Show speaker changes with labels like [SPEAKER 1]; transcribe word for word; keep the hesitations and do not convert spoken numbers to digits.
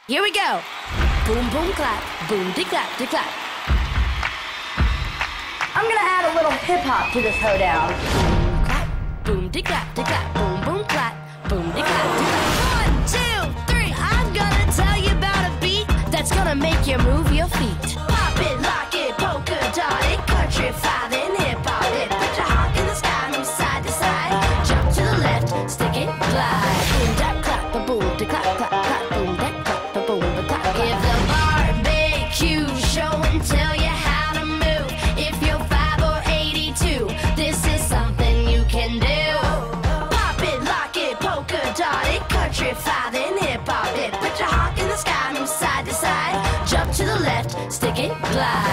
[SPEAKER 1] Here we go. Boom, boom, clap. Boom, de clap, de clap.
[SPEAKER 2] I'm gonna add a little hip hop to this hoedown.
[SPEAKER 1] Boom, clap. Boom, de clap, de clap. Boom, boom, clap. Boom, de clap, de clap. One, two, three. I'm gonna tell you about a beat that's gonna make you move your feet. Pop it, lock it, polka dot it, country five and hip hop it. Put your honk in the sky, move side to side. Jump to the left, stick it, glide. Boom, that clap, ba boom, de clap, clap, clap. Boom, that clap, ba boom, ba clap. Give the barbecue show and tell you how to move. If you're five or eighty-two, this is something you can do. Pop it, lock it, polka dot it, country five and hip hop it. Put your honk in the sky, move side to side. Jump to the left, stick it, glide.